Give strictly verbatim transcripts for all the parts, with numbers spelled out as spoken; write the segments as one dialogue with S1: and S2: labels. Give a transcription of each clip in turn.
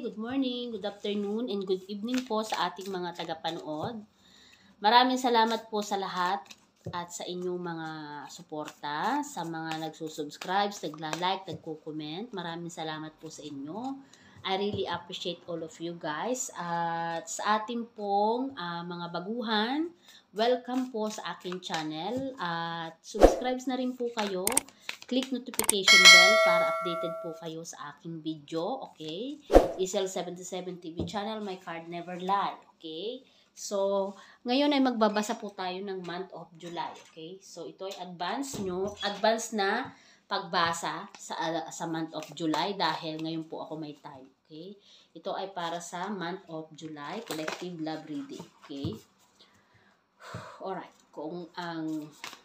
S1: good morning, good afternoon, and good evening po sa ating mga tagapanood. Maraming salamat po sa lahat at sa inyong mga suporta, sa mga nagsusubscribe, nagla-like, nagko-comment. Maraming salamat po sa inyo. I really appreciate all of you guys. At sa ating pong uh, mga baguhan, welcome po sa aking channel. At subscribe na rin po kayo. Click notification bell para updated po kayo sa aking video. Okay? Isel seventy-seven T V channel, my card never lie. Okay? So, ngayon ay magbabasa po tayo ng month of July. Okay? So, ito ay advance nyo. Advance na pagbasa sa, uh, sa month of July dahil ngayon po ako may time. Okay? Ito ay para sa month of July, collective love reading. Okay? Alright. Kung ang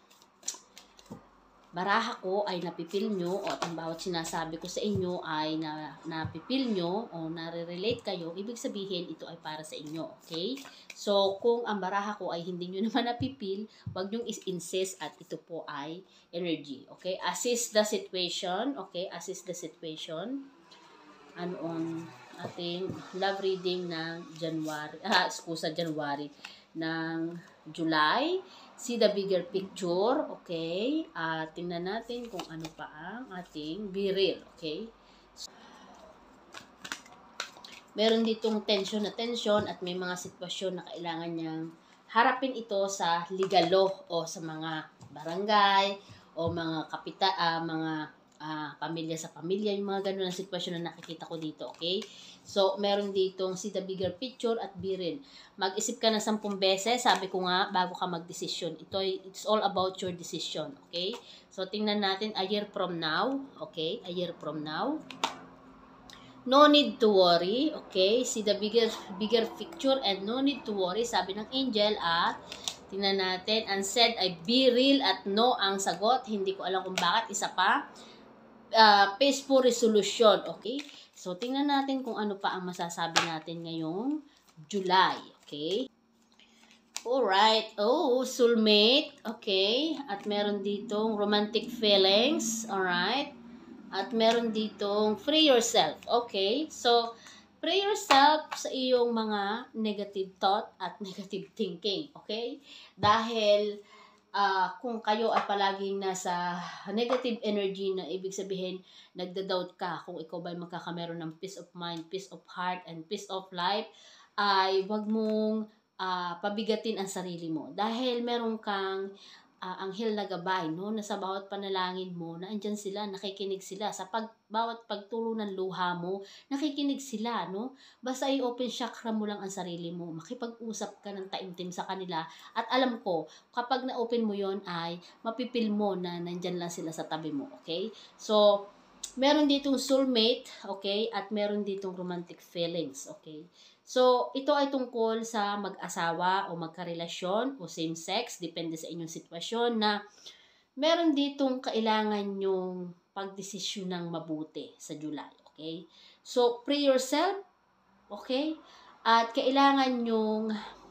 S1: baraha ko ay napipil nyo o ang bawat sinasabi ko sa inyo ay na, napipil nyo o nare-relate kayo, ibig sabihin ito ay para sa inyo. Okay? So, kung ang baraha ko ay hindi nyo naman napipil, wag nyong is-insist at ito po ay energy. Okay? Assess the situation. Okay? Assess the situation. Ano on ating love reading ng January, ah, excusa, January, ng July. See the bigger picture, okay? Uh, tingnan natin kung ano pa ang ating be real, okay? So, meron ditong tension na tension at may mga sitwasyon na kailangan niyang harapin ito sa legal law o sa mga barangay o mga kapita, uh, mga uh, pamilya sa pamilya, yung mga ganun na sitwasyon na nakikita ko dito, okay? So, meron ditong see the bigger picture at be real. Mag-isip ka na sampung beses, sabi ko nga, bago ka mag-desisyon. Ito, it's all about your decision, okay? So, tingnan natin a year from now, okay? A year from now. No need to worry, okay? See the bigger bigger picture and no need to worry, sabi ng angel at tingnan natin, and said ay be real at no ang sagot. Hindi ko alam kung bakit, isa pa. Uh, peaceful resolution, okay? So, tingnan natin kung ano pa ang masasabi natin ngayong July, okay? Alright, oh, soulmate, okay? At meron ditong romantic feelings, alright? At meron ditong free yourself, okay? So, free yourself sa iyong mga negative thought at negative thinking, okay? Dahil, Uh, kung kayo ay palaging nasa negative energy na ibig sabihin, nagda-doubt ka kung ikaw ba magkakameron ng peace of mind, peace of heart, and peace of life, ay wag mong uh, pabigatin ang sarili mo. Dahil meron kang uh, anghel na gabay, no? Na sa bawat panalangin mo, na andyan sila, nakikinig sila. Sa pag, bawat pagtulo ng luha mo, nakikinig sila, no? Basta i-open chakra mo lang ang sarili mo. Makipag-usap ka ng taimtim sa kanila. At alam ko, kapag na-open mo yon ay mapipil mo na nandyan lang sila sa tabi mo, okay? So, meron ditong soulmate, okay? At meron ditong romantic feelings, okay? So, ito ay tungkol sa mag-asawa o magkarelasyon o same-sex, depende sa inyong sitwasyon, na meron ditong kailangan yung pagdesisyon ng mabuti sa July, okay? So, free yourself, okay? At kailangan yung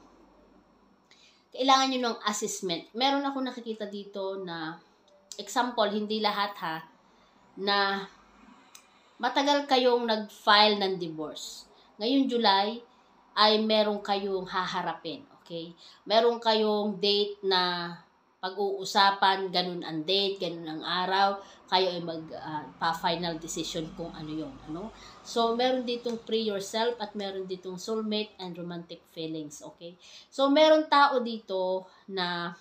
S1: kailangan nyo ng assessment. Meron ako nakikita dito na, example, hindi lahat ha, na matagal kayong nag-file ng divorce. Ngayong July ay meron kayong haharapin, okay? Meron kayong date na pag-uusapan, ganun ang date, ganun ang araw, kayo ay mag-pa-final uh, decision kung ano yon, ano? So, meron ditong free yourself at meron ditong soulmate and romantic feelings, okay? So, meron tao dito na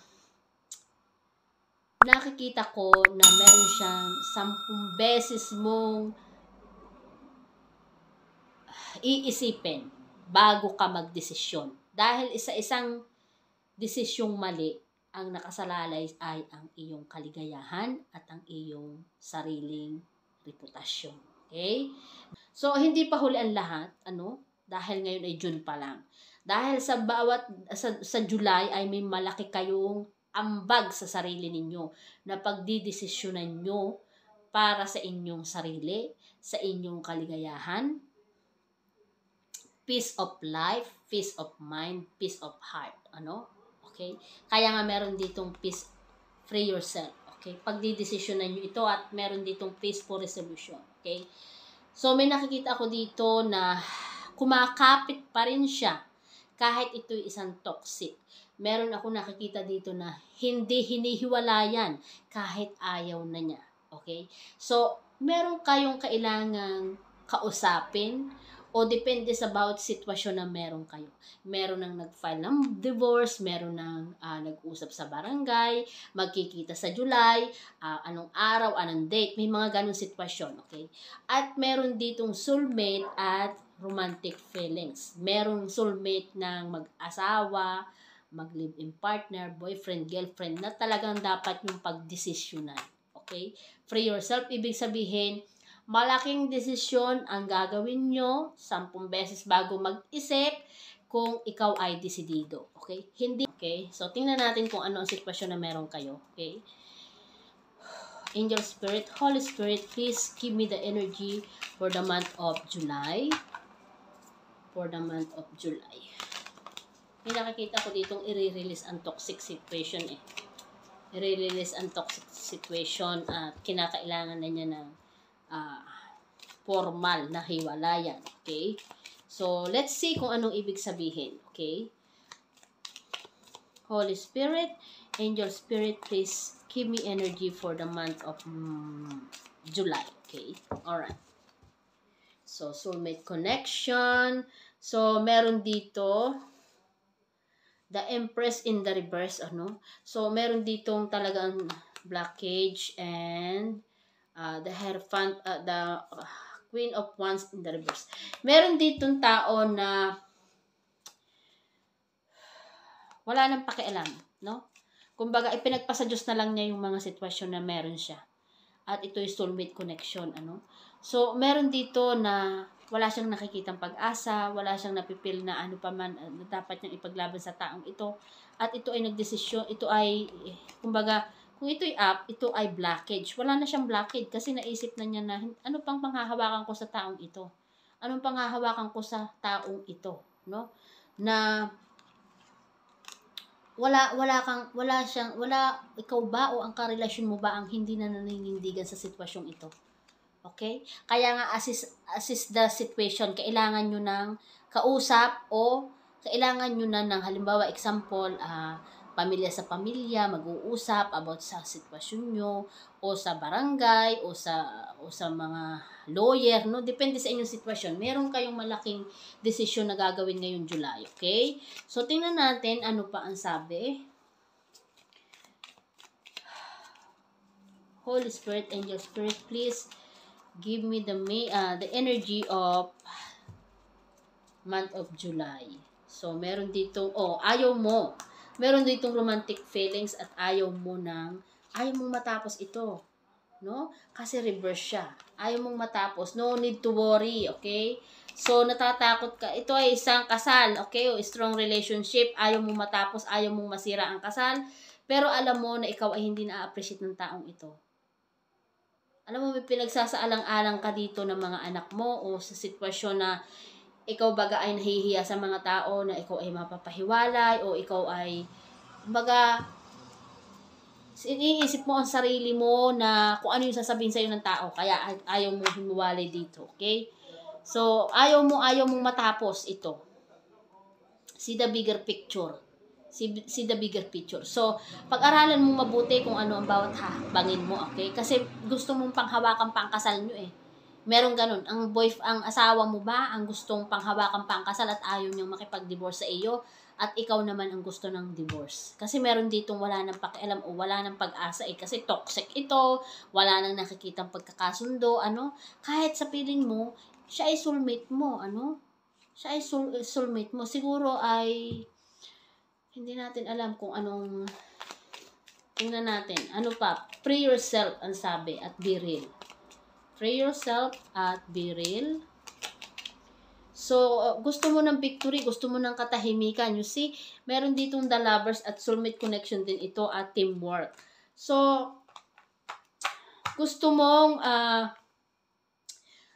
S1: nakikita ko na meron siyang sampung beses mong iisipin bago ka magdesisyon. Dahil isa-isang desisyong mali, ang nakasalalay ay ang iyong kaligayahan at ang iyong sariling reputasyon. Okay? So, hindi pa huli ang lahat, ano? Dahil ngayon ay June pa lang. Dahil sa bawat, sa, sa July ay may malaki kayong ambag sa sarili ninyo na pagdidesisyonan nyo para sa inyong sarili, sa inyong kaligayahan, peace of life, peace of mind, peace of heart. Ano? Okay? Kaya nga meron ditong peace, free yourself. Okay? Pagdidesisyonan nyo ito at meron ditong peaceful resolution. Okay? So, may nakikita ako dito na kumakapit pa rin siya kahit ito'y isang toxic. Meron ako nakikita dito na hindi hinihiwalayan kahit ayaw na niya. Okay? So, meron kayong kailangang kausapin o depende sa bawat sitwasyon na meron kayo. Meron nang nag-file ng divorce, meron nang uh, nag-usap sa barangay, magkikita sa July, uh, anong araw, anong date, may mga ganong sitwasyon, okay? At meron ditong soulmate at romantic feelings. Merong soulmate ng mag-asawa, mag-live-in partner, boyfriend, girlfriend, na talagang dapat yung pagdesisyonan, okay? Free yourself, ibig sabihin, malaking desisyon ang gagawin nyo, sampung beses bago mag-isip kung ikaw ay desidido. Okay? Hindi. Okay? So, tingnan natin kung ano ang sitwasyon na meron kayo. Okay? Angel Spirit, Holy Spirit, please give me the energy for the month of July. For the month of July. May nakikita ko ditong i-release ang toxic situation eh. I-release ang toxic situation at kinakailangan na niya ng Uh, formal na hiwalayan. Okay? So, let's see kung anong ibig sabihin. Okay? Holy Spirit, Angel Spirit, please give me energy for the month of um, July. Okay? Alright. So, soulmate connection. So, meron dito the Empress in the reverse. Ano? So, meron ditong talagang blockage and Uh, the Hierophant, uh, the uh, Queen of Wands in the reverse. Meron ditong tao na wala nang pakialam, no? Kumbaga, ipinagpasa Diyos na lang niya yung mga sitwasyon na meron siya. At ito yung soulmate connection, ano? So, meron dito na wala siyang nakikitang pag-asa, wala siyang napipil na ano pa man uh, na dapat niyang ipaglaban sa taong ito. At ito ay nagdesisyon, ito ay, eh, kumbaga, kung ito'y up, ito ay blockage. Wala na siyang blockage kasi naisip na niya na ano pang panghahawakan ko sa taong ito? Anong panghahawakan ko sa taong ito, no? Na wala wala kang wala siyang wala ikaw ba o ang karelasyon mo ba ang hindi na naninindigan sa sitwasyong ito? Okay? Kaya nga assist assist the situation, kailangan niyo ng kausap o kailangan niyo na ng halimbawa example ah uh, pamilya sa pamilya, mag-uusap about sa sitwasyon nyo, o sa barangay, o sa, o sa mga lawyer, no? Depende sa inyong sitwasyon. Meron kayong malaking desisyon na gagawin ngayong July, okay? So, tingnan natin ano pa ang sabi. Holy Spirit, Angel Spirit, please give me the, uh, the energy of month of July. So, meron dito, oh, ayaw mo. Meron ditong romantic feelings at ayaw mo nang, ayaw mong matapos ito. No? Kasi reverse siya. Ayaw mong matapos. No need to worry. Okay? So, natatakot ka. Ito ay isang kasal. Okay? O strong relationship. Ayaw mong matapos. Ayaw mong masira ang kasal. Pero alam mo na ikaw ay hindi na-appreciate ng taong ito. Alam mo, may pinagsasaalang-alang ka dito ng mga anak mo o sa sitwasyon na ikaw baga ay nahihiya sa mga tao na ikaw ay mapapahiwalay o ikaw ay baga iniisip mo ang sarili mo na kung ano yung sasabihin sa'yo ng tao kaya ayaw mo humuwalay dito, okay? So, ayaw mo, ayaw mong matapos ito. See the bigger picture. See, see the bigger picture. So, pag-aralan mo mabuti kung ano ang bawat habangin mo, okay? Kasi gusto mong panghawakan pa ang kasal nyo eh. Meron ganun. Ang boy, ang asawa mo ba ang gustong panghawakan pa ang kasal at ayaw niyang makipag-divorce sa iyo at ikaw naman ang gusto ng divorce. Kasi meron ditong wala nang pakialam o wala nang pag-asa eh. Kasi toxic ito, wala nang nakikitang pagkakasundo, ano? Kahit sa piling mo, siya ay soulmate mo, ano? Siya ay soul, soulmate mo. Siguro ay hindi natin alam kung anong tingnan natin. Ano pa? Free yourself ang sabi at be real. Free yourself at be real. So, uh, gusto mo ng victory, gusto mo ng katahimikan. You see, meron ditong the lovers at soulmate connection din ito at teamwork. So, gusto mong uh,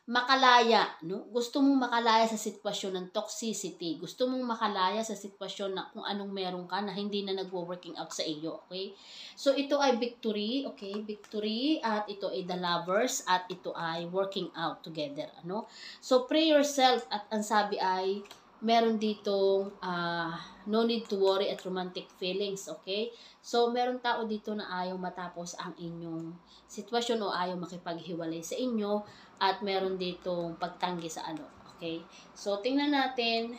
S1: makalaya, no? Gusto mong makalaya sa sitwasyon ng toxicity. Gusto mong makalaya sa sitwasyon na kung anong meron ka na hindi na nagwo-working out sa iyo, okay? So, ito ay victory, okay? Victory, at ito ay the lovers, at ito ay working out together, ano? So, pray yourself, at ang sabi ay, meron ditong uh, no need to worry at romantic feelings, okay? So, meron tao dito na ayaw matapos ang inyong sitwasyon o ayaw makipaghiwalay sa inyo, at meron ditong pagtanggi sa ano, okay? So, tingnan natin.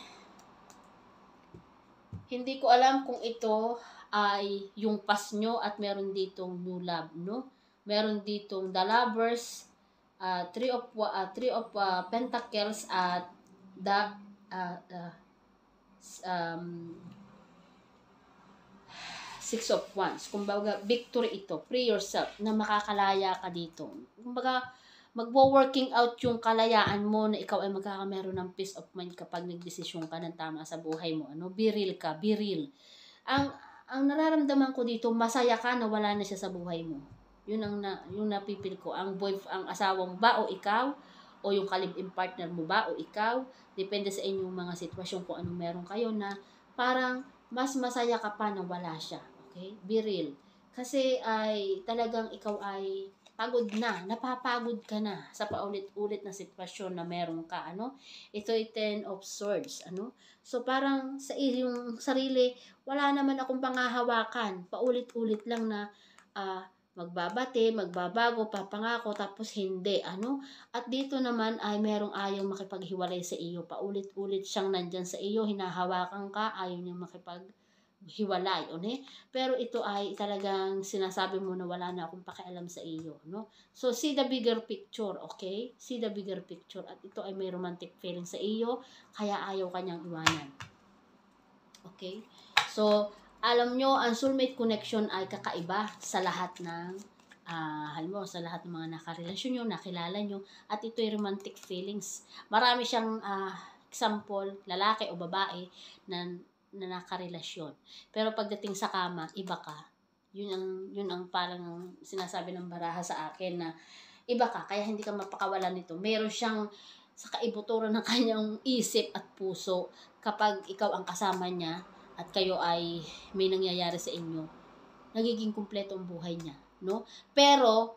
S1: Hindi ko alam kung ito ay yung past nyo at meron ditong new love, no? Meron ditong the lovers, uh, three of uh, three of uh, pentacles, at the uh, uh, um, six of wands. Kumbaga, victory ito. Pray yourself na makakalaya ka dito. Kumbaga, magwo-working out yung kalayaan mo na ikaw ay magkakameron ng peace of mind kapag nagdesisyon ka ng tama sa buhay mo. Ano? Be real ka. Be real. Ang, ang nararamdaman ko dito, masaya ka na wala na siya sa buhay mo. Yun ang na, yung napipil ko. Ang boy, ang asawa mo ba o ikaw? O yung kalib-in partner mo ba o ikaw? Depende sa inyong mga sitwasyon kung anong meron kayo na parang mas masaya ka pa na wala siya. Okay? Be real. Kasi ay talagang ikaw ay pagod na, napapagod ka na sa paulit-ulit na sitwasyon na meron ka, ano? Ito ay ten of swords, ano? So, parang sa iyong sarili, wala naman akong pangahawakan. Paulit-ulit lang na uh, magbabate, magbabago, papangako, tapos hindi, ano? At dito naman ay merong ayaw makipaghiwalay sa iyo. Paulit-ulit siyang nandyan sa iyo, hinahawakan ka, ayaw niya makipag hiwalay, okay? Pero ito ay talagang sinasabi mo na wala na akong pakialam sa iyo, no? So, see the bigger picture, okay? See the bigger picture. At ito ay may romantic feeling sa iyo, kaya ayaw kanyang iwanan. Okay? So, alam nyo, ang soulmate connection ay kakaiba sa lahat ng, uh, halimbawa, sa lahat ng mga nakarelasyon nyo, nakilala nyo, at ito ay romantic feelings. Marami siyang uh, example, lalaki o babae, na na nakarelasyon. Pero pagdating sa kama, iba ka. Yun ang, yun ang parang sinasabi ng baraha sa akin na iba ka, kaya hindi ka mapakawalan nito. Meron siyang sa kaibuturan ng kanyang isip at puso kapag ikaw ang kasama niya at kayo ay may nangyayari sa inyo. Nagiging kumpleto ang buhay niya, no? Pero,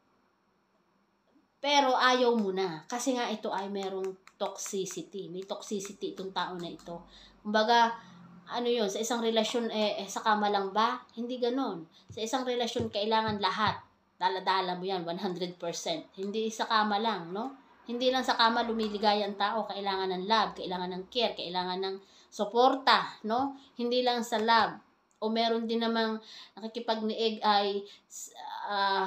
S1: pero ayaw mo na. Kasi nga ito ay merong toxicity. May toxicity itong tao na ito. Kumbaga, ano yun, sa isang relasyon, eh, eh, sa kama lang ba? Hindi ganon. Sa isang relasyon, kailangan lahat. Dala-dala mo yan, one hundred percent. Hindi sa kama lang, no? Hindi lang sa kama lumiligaya ang tao. Kailangan ng love, kailangan ng care, kailangan ng suporta, no? Hindi lang sa love. O meron din namang nakikipag-nieg ay uh,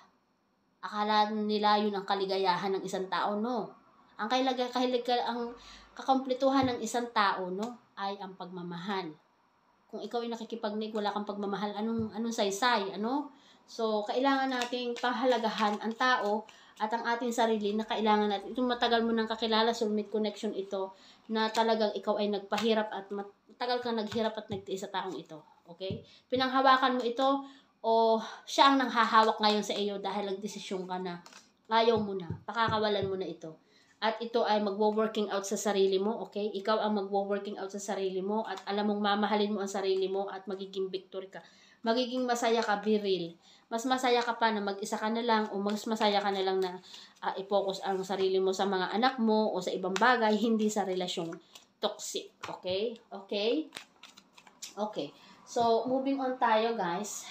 S1: akala nila yun ang kaligayahan ng isang tao, no? Ang kailaga, kahilig, ang kakompletuhan ng isang tao, no, ay ang pagmamahal. Kung ikaw ay nakikipagnig, wala kang pagmamahal, anong anong saysay, ano? So, kailangan nating pahalagahan ang tao at ang ating sarili na kailangan natin. Itong matagal mo nang kakilala, soulmate connection ito, na talagang ikaw ay nagpahirap at matagal kang naghirap at nagtiis sa taong ito. Okay? Pinanghawakan mo ito o siya ang nanghahawak ngayon sa iyo dahil nagdesisyon ka na ayaw mo na, pakakawalan mo na ito. At ito ay magwo-working out sa sarili mo, okay? Ikaw ang magwo-working out sa sarili mo at alam mong mamahalin mo ang sarili mo at magiging victory ka. Magiging masaya ka, be real. Mas masaya ka pa na mag-isa ka na lang o mas masaya ka na lang na uh, i-focus ang sarili mo sa mga anak mo o sa ibang bagay, hindi sa relasyong toxic, okay? Okay? Okay. So, moving on tayo, guys.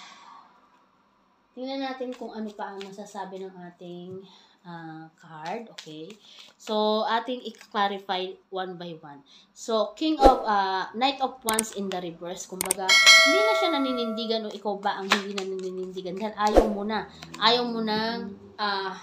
S1: Tingnan natin kung ano pa ang masasabi ng ating Uh, card, okay? So, ating i-clarify one by one. So, King of, uh, Knight of Wands in the reverse, kumbaga, hindi na siya naninindigan o ikaw ba ang hindi na naninindigan dahil ayaw mo na. Ayaw mo na uh,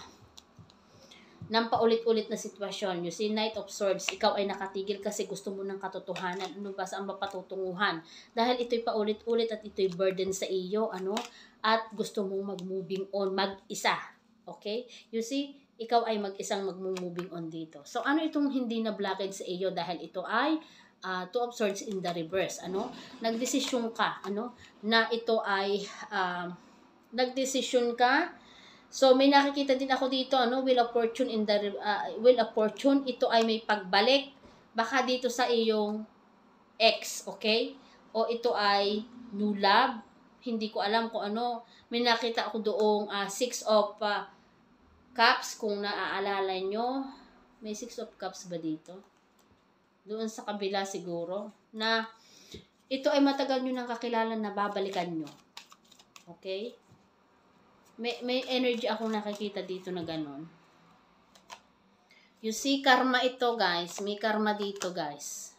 S1: ng paulit-ulit na sitwasyon. You see, Knight of Swords, ikaw ay nakatigil kasi gusto mo ng katotohanan. Ano ba saan ba patutunguhan? Dahil ito'y paulit-ulit at ito'y burden sa iyo, ano? At gusto mong mag-moving on, mag-isa. Okay? You see, ikaw ay mag-isang mag-moving on dito. So, ano itong hindi na blockage sa iyo dahil ito ay uh, Two of Swords in the reverse. Ano? Nagdesisyon ka, ano? Na ito ay, uh, nagdesisyon ka So, may nakikita din ako dito, ano, Wheel of Fortune in the, uh, Wheel of Fortune, ito ay may pagbalik. Baka dito sa iyong ex, okay? O ito ay new love. Hindi ko alam kung ano. May nakita ako doong uh, Six of uh, Cups, kung naaalala nyo. May Six of Cups ba dito? Doon sa kabila siguro. Na ito ay matagal nyo nang kakilala na babalikan nyo. Okay? May, may energy akong nakikita dito na ganon. You see, karma ito, guys. May karma dito, guys.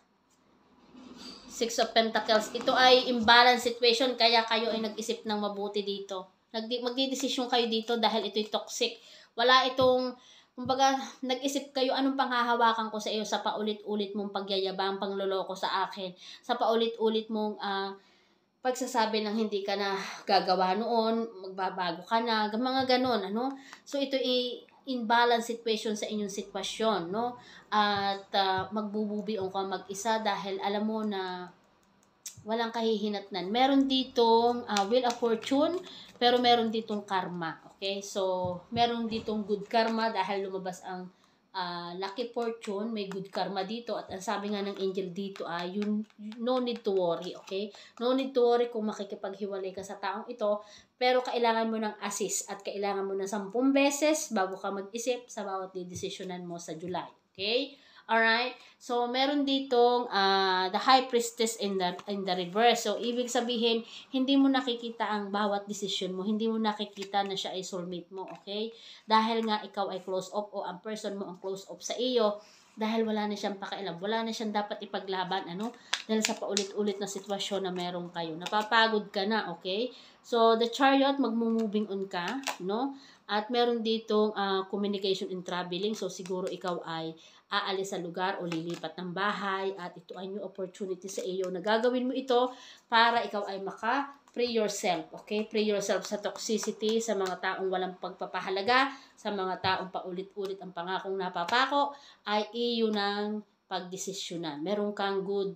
S1: Six of Pentacles. Ito ay imbalance situation, kaya kayo ay nag-isip ng mabuti dito. Nagdi magdidesisyon kayo dito dahil ito'y toxic. Wala itong, kumbaga, nag-isip kayo, anong panghahawakan ko sa iyo sa paulit-ulit mong pagyayabang, pangloloko sa akin, sa paulit-ulit mong uh, pagsasabi ng hindi ka na gagawa noon, magbabago ka na, mga ganon, ano? So, ito ay imbalance situation sa inyong sitwasyon, no? At uh, magbububiong ka mag-isa dahil alam mo na walang kahihinatnan. Meron ditong uh, Wheel of Fortune, pero meron ditong karma, okay? So, meron ditong good karma dahil lumabas ang Uh, lucky fortune, may good karma dito, at ang sabi nga ng angel dito ay uh, you, no need to worry, okay? No need to worry kung makikipaghiwalay ka sa taong ito, pero kailangan mo ng assist at kailangan mo ng sampung beses bago ka mag-isip sa bawat desisyonan mo sa July, okay? Alright? So, meron ditong uh, the High Priestess in the, in the reverse. So, ibig sabihin, hindi mo nakikita ang bawat decision mo. Hindi mo nakikita na siya ay soulmate mo. Okay? Dahil nga ikaw ay close off o ang person mo ang close off sa iyo. Dahil wala na siyang pakialam. Wala na siyang dapat ipaglaban. Ano? Dahil sa paulit-ulit na sitwasyon na meron kayo. Napapagod ka na. Okay? So, the Chariot, magmo-moving on ka. No? At meron ditong uh, communication and traveling. So, siguro ikaw ay aalis sa lugar o lilipat ng bahay at ito ay new opportunity sa iyo na gagawin mo ito para ikaw ay maka-free yourself, okay? Free yourself sa toxicity, sa mga taong walang pagpapahalaga, sa mga taong paulit-ulit ang pangakong napapako, ay iyo ng pagdesisyonan. Meron kang good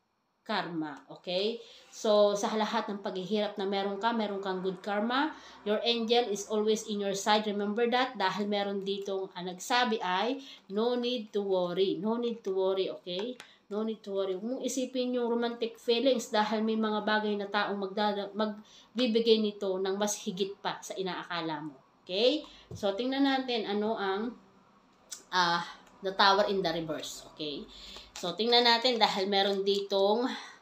S1: karma, okay? So, sa lahat ng paghihirap na meron ka, meron kang good karma. Your angel is always in your side. Remember that? Dahil meron ditong uh, nagsabi ay, no need to worry. No need to worry, okay? No need to worry. Huwag mong isipin yung romantic feelings dahil may mga bagay na taong magdada, magbibigay nito ng mas higit pa sa inaakala mo. Okay? So, tingnan natin ano ang uh, the Tower in the reverse. Okay? So, tingnan natin dahil meron ditong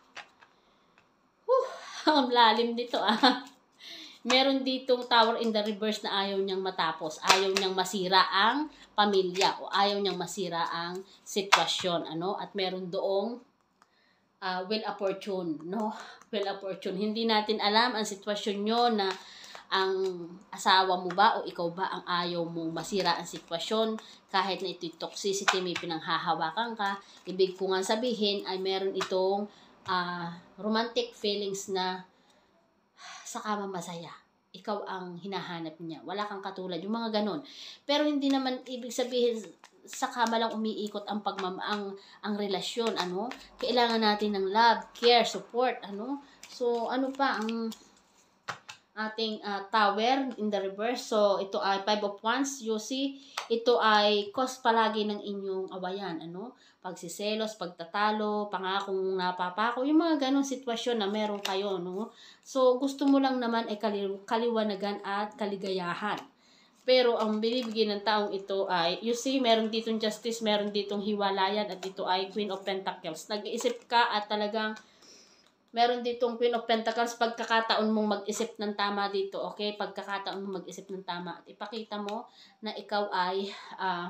S1: whew, ang lalim dito ah. Meron ditong Tower in the reverse na ayaw niyang matapos. Ayaw niyang masira ang pamilya o ayaw niyang masira ang sitwasyon. Ano? At meron doong uh, Wheel of Fortune. No? Wheel of Fortune. Hindi natin alam ang sitwasyon nyo na ang asawa mo ba o ikaw ba ang ayaw mong masira ang sitwasyon kahit na ito'y toxicity, may pinanghahawakan ka. Ibig ko nga sabihin ay meron itong uh, romantic feelings na sa kama masaya. Ikaw ang hinahanap niya. Wala kang katulad. Yung mga ganon. Pero hindi naman ibig sabihin sa kama lang umiikot ang pagmam ang, ang relasyon. Ano? Kailangan natin ng love, care, support. Ano? So, ano pa ang ating uh, tower in the reverse. So, ito ay five of wands. You see, ito ay cause palagi ng inyong awayan. Ano? Pagsiselos, pagtatalo, pangakong napapako, yung mga ganong sitwasyon na meron kayo. No? So, gusto mo lang naman ay kali kaliwanagan at kaligayahan. Pero, ang binibigyan ng taong ito ay, you see, meron ditong justice, meron ditong hiwalayan, at ito ay Queen of Pentacles. Nag-iisip ka at talagang meron ditong Queen of Pentacles, pagkakataon mong mag-isip ng tama dito, okay? Pagkakataon mong mag-isip ng tama. At ipakita mo na ikaw ay uh,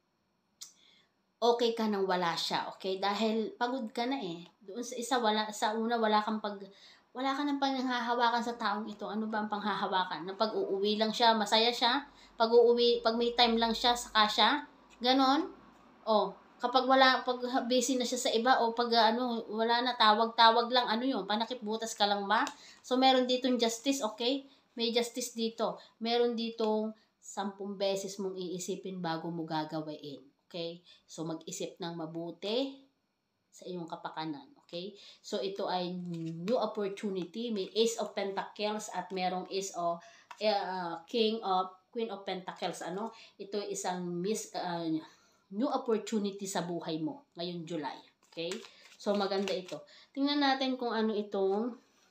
S1: okay ka nang wala siya, okay? Dahil pagod ka na eh. Doon sa isa, wala, sa una, wala kang pag... Wala ka nang panghahawakan sa taong ito. Ano ba ang panghahawakan? Na pag-uuwi lang siya, masaya siya. Pag-uuwi, pag may time lang siya, saka siya. Ganon. O, kapag wala, pag busy na siya sa iba, o pag ano, wala na, tawag-tawag lang, ano yun, panakip butas ka lang ba? So, meron ditong justice, okay? May justice dito. Meron ditong sampung beses mong iisipin bago mo gagawain. Okay? So, mag-isip ng mabuti sa iyong kapakanan. Okay? So, ito ay new opportunity. May Ace of Pentacles at merong Ace of uh, King of, Queen of Pentacles, ano, ito isang miss, uh, new opportunity sa buhay mo ngayong July. Okay? So, maganda ito. Tingnan natin kung ano itong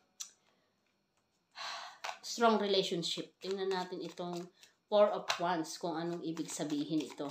S1: strong relationship. Tingnan natin itong Four of Wands, kung anong ibig sabihin ito.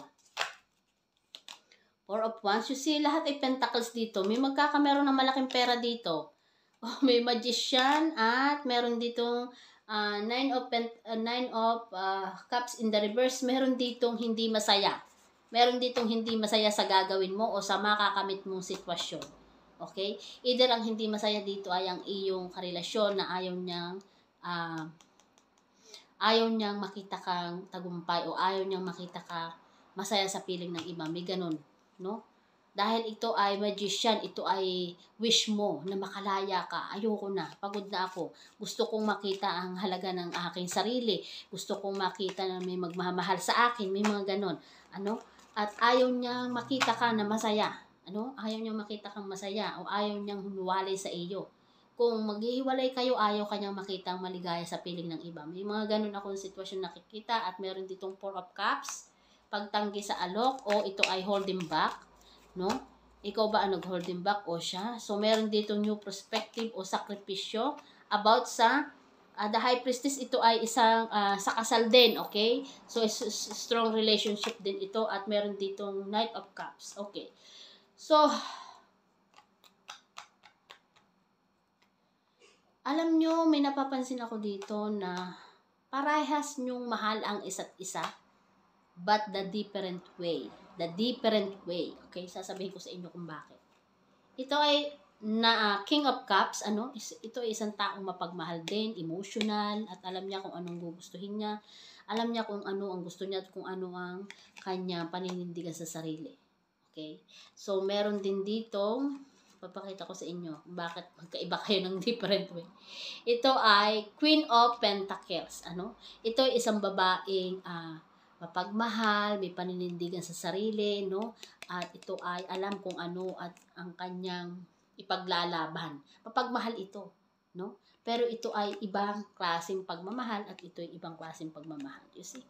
S1: Four of Wands, you see, lahat ay pentacles dito. May magkakameron ng malaking pera dito. Oh, may magician at meron ditong uh, nine of, pent uh, nine of uh, cups in the reverse. Meron ditong hindi masaya. Meron ditong hindi masaya sa gagawin mo o sa makakamit mong sitwasyon. Okay? Either ang hindi masaya dito ay ang iyong karelasyon na ayaw niyang uh, ayaw niyang makita kang tagumpay o ayaw niyang makita ka masaya sa piling ng iba. May ganun, no? Dahil ito ay magician, ito ay wish mo na makalaya ka. Ayoko na, pagod na ako. Gusto kong makita ang halaga ng aking sarili. Gusto kong makita na may magmamahal sa akin, may mga ganon. Ano? At ayaw niyang makita ka na masaya. Ano? Ayaw niyang makita kang masaya o ayaw niyang humuwalay sa iyo. Kung maghihiwalay kayo, ayaw kanyang makita ang maligaya sa piling ng iba. May mga ganon akong sitwasyon nakikita at meron ditong Four of Cups, pagtanggi sa alok o ito ay holding back. No? Ikaw ba ang nag-holding back o siya? So, meron dito new perspective o sakripisyo about sa uh, the High Priestess. Ito ay isang uh, sa kasal din, okay? So, strong relationship din ito at meron ditong Knight of Cups. Okay. So, alam nyo, may napapansin ako dito na parehas nyong mahal ang isa't isa, but the different way. The different way. Okay, sasabihin ko sa inyo kung bakit. Ito ay na uh, King of Cups, ano? Ito ay isang taong mapagmahal din, emotional, at alam niya kung anong gugustuhin niya. Alam niya kung ano ang gusto niya at kung ano ang kanya paninindigan sa sarili. Okay? So, meron din dito, papakita ko sa inyo bakit magkaiba kayo ng different way. Ito ay Queen of Pentacles, ano? Ito ay isang babaeng ah uh, mapagmahal, may paninindigan sa sarili, no? At ito ay alam kung ano at ang kanyang ipaglalaban. Mapagmahal ito, no? Pero ito ay ibang klaseng pagmamahal at ito ay ibang klaseng pagmamahal. You see?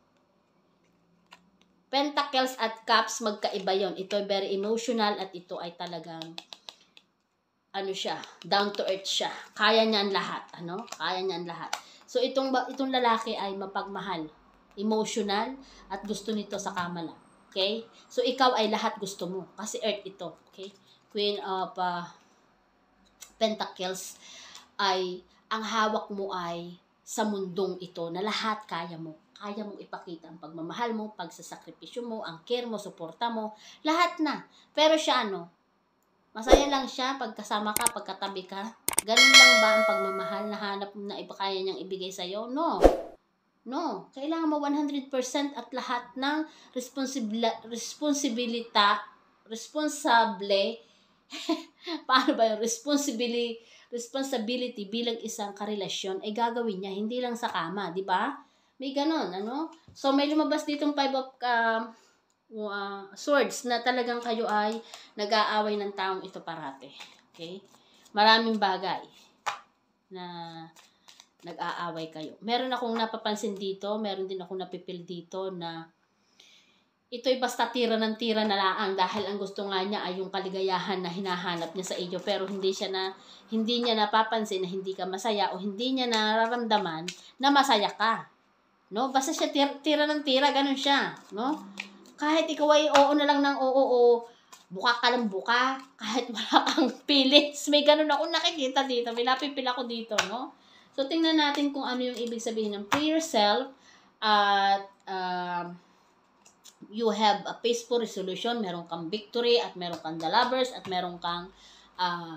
S1: Pentacles at Cups, magkaiba yon. Ito ay very emotional at ito ay talagang ano siya, down to earth siya. Kaya niya ang lahat, ano? Kaya niya ang lahat. So itong itong lalaki ay mapagmahal, emotional, at gusto nito sa kama lang. Okay? So, ikaw ay lahat gusto mo. Kasi earth ito. Okay? Queen of uh, Pentacles ay, ang hawak mo ay sa mundong ito na lahat kaya mo. Kaya mong ipakita ang pagmamahal mo, pagsasakripisyo mo, ang care mo, suporta mo, lahat na. Pero siya ano, masaya lang siya pagkasama ka, pagkatabi ka. Ganun lang ba ang pagmamahal na hanap na iba kaya niyang ibigay sa'yo? No. No, kailangan mo one hundred percent at lahat ng responsibility, responsibilita, responsable, paano ba yung responsibility, responsibility bilang isang karelasyon ay gagawin niya, hindi lang sa kama, di ba? May ganon, ano? So, may lumabas ditong five of uh, uh, swords na talagang kayo ay nag-aaway ng taong ito parate. Okay? Maraming bagay na nag-aaway kayo. Meron akong napapansin dito, meron din akong napipil dito na ito'y basta tira ng tira na laang dahil ang gusto nga niya ay yung kaligayahan na hinahanap niya sa iyo, pero hindi siya na hindi niya napapansin na hindi ka masaya o hindi niya nararamdaman na masaya ka. No? Basta siya tira, tira ng tira, ganun siya, no? Kahit ikaw ay oo na lang ng oo, oo, buka ka lang buka, kahit wala kang feelings. May ganun ako nakikita dito, may napipil ako dito, no? So, tingnan natin kung ano yung ibig sabihin ng free yourself at uh, you have a peaceful resolution, meron kang victory at meron kang the lovers at meron kang uh,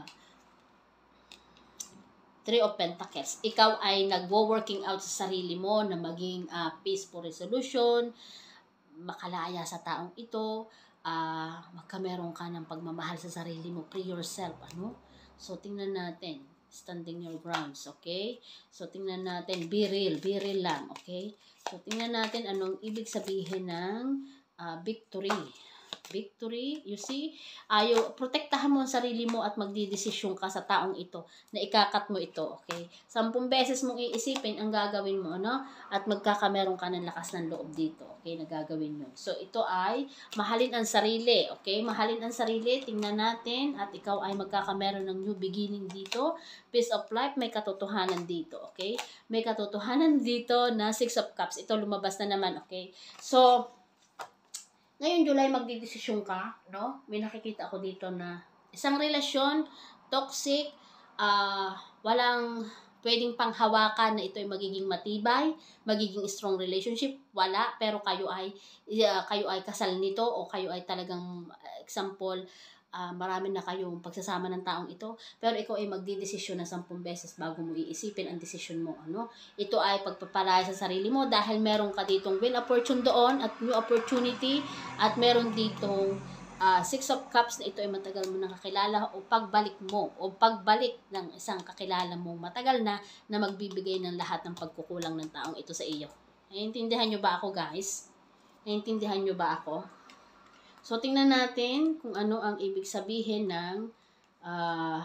S1: Three of Pentacles. Ikaw ay nagwo-working out sa sarili mo na maging uh, peaceful resolution, makalaya sa taong ito, uh, magkameron ka ng pagmamahal sa sarili mo, free yourself, ano? So, tingnan natin. Standing your grounds, okay? So, tingnan natin, be real, be real lang, okay? So, tingnan natin anong ibig sabihin ng uh, victory. victory. You see? Ayo, protektahan mo ang sarili mo at magdidesisyon ka sa taong ito na ikakat mo ito, okay? Sampung beses mong iisipin ang gagawin mo, ano? At magkakameron ka ng lakas ng loob dito, okay? Na gagawin mo. So, ito ay mahalin ang sarili, okay? Mahalin ang sarili, tingnan natin, at ikaw ay magkakameron ng new beginning dito. Peace of life, may katotohanan dito, okay? May katotohanan dito na Six of Cups. Ito lumabas na naman, okay? So, ngayon July magdidesisyon ka, no? May nakikita ako dito na isang relasyon, toxic, uh, walang pwedeng panghawakan na ito ay magiging matibay, magiging strong relationship, wala, pero kayo ay uh, kayo ay kasal nito o kayo ay talagang uh, example, uh, marami na kayong pagsasama ng taong ito, pero ikaw ay magdidesisyon na sampung beses bago mo iisipin ang desisyon mo, ano? Ito ay pagpapalaya sa sarili mo dahil meron ka ditong win opportunity doon at new opportunity at meron ditong uh, Six of Cups na ito ay matagal mo nang kakilala o pagbalik mo o pagbalik ng isang kakilala mo matagal na na magbibigay ng lahat ng pagkukulang ng taong ito sa iyo. Naiintindihan nyo ba ako, guys? Naiintindihan nyo ba ako? So, tingnan natin kung ano ang ibig sabihin ng uh,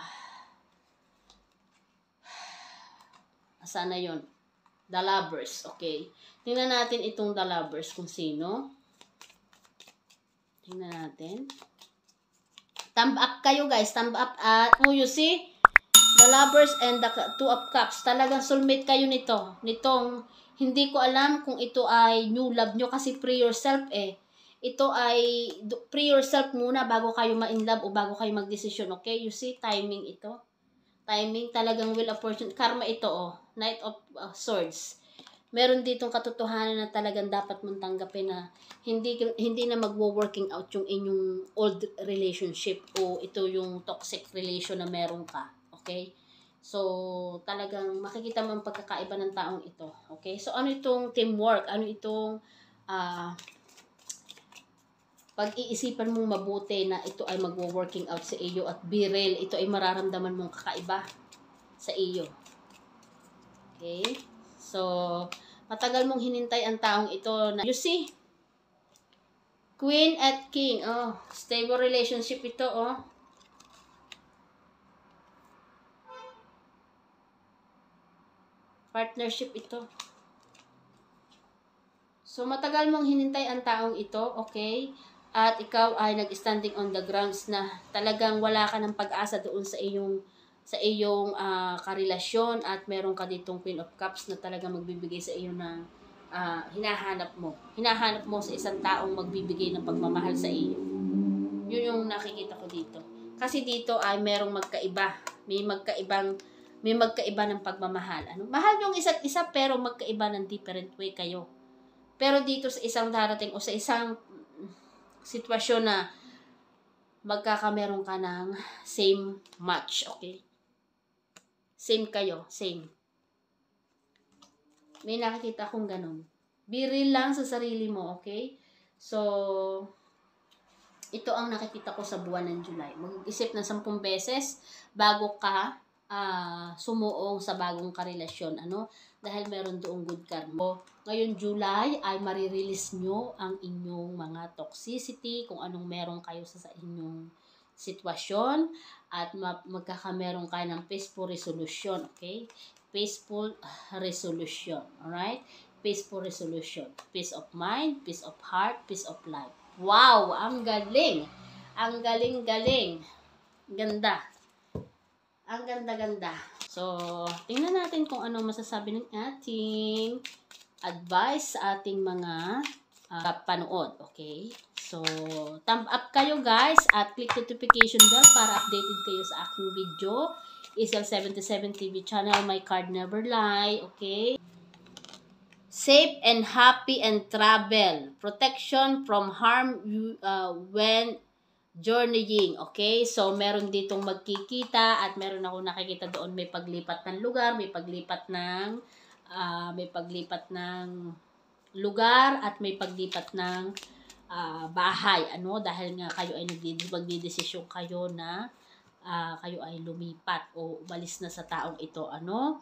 S1: saan na yun? The Lovers, okay? Tingnan natin itong The Lovers kung sino. Tingnan natin. Thumb up kayo, guys. Thumb up at, oh, you see? The Lovers and the Two of Cups. Talagang soulmate kayo nito. Nitong, hindi ko alam kung ito ay new love nyo kasi pre yourself eh. Ito ay pre yourself muna bago kayo ma-in love o bago kayo mag-desisyon, okay? You see, timing ito. Timing, talagang will opportunity. Karma ito, oh. Knight of uh, Swords. Meron ditong katotohanan na talagang dapat mong tanggapin na hindi hindi na magwo-working out yung inyong old relationship o ito yung toxic relation na meron ka, okay? So, talagang makikita mo ang pagkakaiba ng taong ito, okay? So, ano itong teamwork? Ano itong ah uh, pag-iisipan mong mabuti na ito ay magwo-working out sa iyo at be real, ito ay mararamdaman mong kakaiba sa iyo. Okay? So, matagal mong hinintay ang taong ito na, you see? Queen at King. Oh, stable relationship ito, oh. Partnership ito. So, matagal mong hinintay ang taong ito, okay? At ikaw ay nag-standing on the grounds na talagang wala ka ng pag-asa doon sa iyong sa iyong uh, karelasyon at meron ka ditong Queen of Cups na talagang magbibigay sa iyo ng uh, hinahanap mo. Hinahanap mo sa isang taong magbibigay ng pagmamahal sa iyo. Yun yung nakikita ko dito. Kasi dito ay merong magkaiba. May magkaibang may magkaiba ng pagmamahal. Ano? Mahal yung isa't isa pero magkaiba ng different way kayo. Pero dito sa isang darating o sa isang sitwasyon na magkakameron ka ng same match, okay? Same kayo, same. May nakikita akong ganun. Be real lang sa sarili mo, okay? So, ito ang nakikita ko sa buwan ng July. Mag-isip ng sampung beses bago ka uh, sumuong sa bagong karelasyon, ano? Dahil meron doong good karma. Ngayon July ay marirelease nyo ang inyong mga toxicity, kung anong meron kayo sa, sa inyong sitwasyon at magkakameron kayo ng peaceful resolution, okay? Peaceful resolution, alright? Peaceful resolution. Peace of mind, peace of heart, peace of life. Wow! Ang galing! Ang galing-galing. Ganda. Ang ganda-ganda. So, tingnan natin kung ano masasabi ng ating advice sa ating mga uh, panood. Okay? So, thumb up kayo guys at click notification bell para updated kayo sa aking video. Isel seventy-seven T V channel, my card never lie. Okay? Safe and happy and travel. Protection from harm uh, when journeying, okay? So, meron ditong magkikita at meron ako nakikita doon may paglipat ng lugar, may paglipat ng uh, may paglipat ng lugar at may paglipat ng uh, bahay, ano? Dahil nga kayo ay magdidesisyon kayo na uh, kayo ay lumipat o umalis na sa taong ito, ano?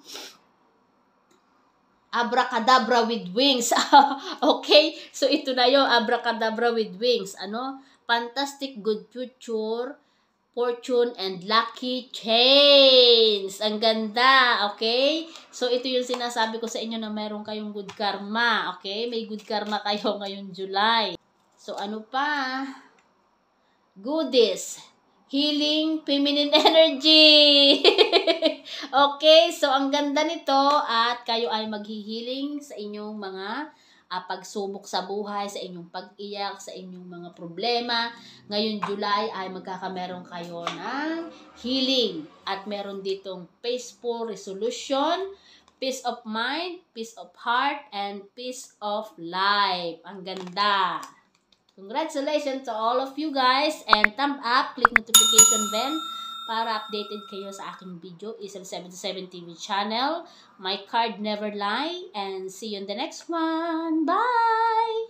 S1: Abracadabra with wings. Okay? So, ito na yung abracadabra with wings, ano? fantastic good future, fortune, and lucky chains. Ang ganda, okay? So, ito yung sinasabi ko sa inyo na meron kayong good karma, okay? May good karma kayo ngayong July. So, ano pa? Goodies. Healing feminine energy. Okay, so ang ganda nito at kayo ay maghihiling sa inyong mga uh, pagsubok sa buhay, sa inyong pag-iyak, sa inyong mga problema. Ngayon July ay magkakameron kayo ng healing at meron ditong peaceful resolution, peace of mind, peace of heart, and peace of life. Ang ganda. Congratulations to all of you guys and thumb up, click notification bell para updated kayo sa aking video. Isang seventy-seven T V channel. My card never lie and see you in the next one. Bye!